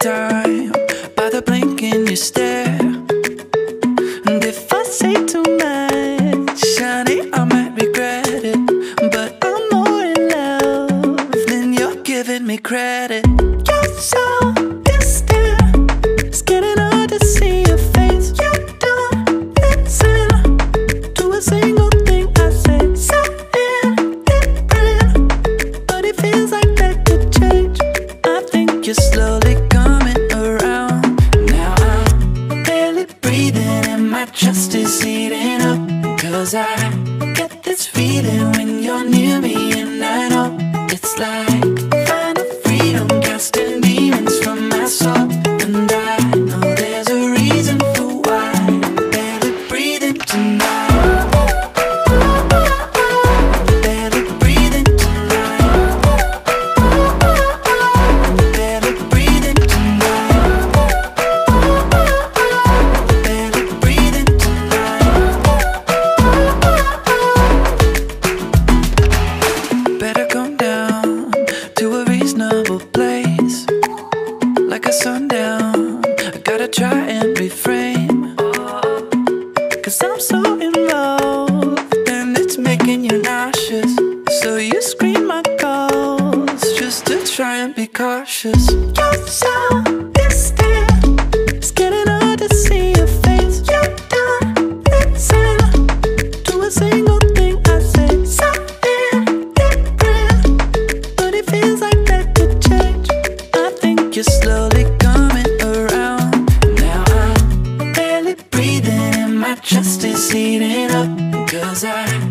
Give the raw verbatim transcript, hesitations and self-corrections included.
time by the blink in your stare. And if I say too much, honey, I might regret it. But I'm more in love than you're giving me credit. You're so distant, it's getting hard to see your face. You don't listen to a single thing I say. Something different, but it feels like that could change. I think you're slowly coming around. Now I'm barely breathing and my chest is heating up. Cause I get this feeling when you're near me, and I know it's like final freedom, casting demons from my soul. And I know there's a reason for why I'm barely breathing tonight. Barely breathing tonight. Barely breathing tonight. Barely breathing tonight. Better come down to a reasonable place, like a sundown. I gotta try and reframe, cause I'm so involved and it's making you nauseous. So you screen my calls just to try and be cautious. You're so distant, it's getting hard to see your face. You don't listen to a single thing I say. Something different, but it feels like that could change. I think you're slowly coming around. Now I'm barely breathing and my chest is heating up. Cause I